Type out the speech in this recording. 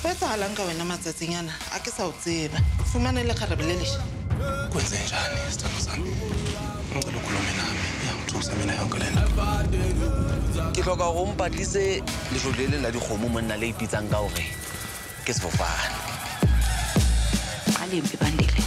etsahalang ka wena matsatsinyana a ke sa o tseba fumane le kgarebe le leša kwenze njani sithando sami ngicela ukhulume nami iyangithusa mina yonke le nto ke hloka go mpatlise letlole la dikgomo monna le ipitsang ka gore ke sefofane a lempe bandele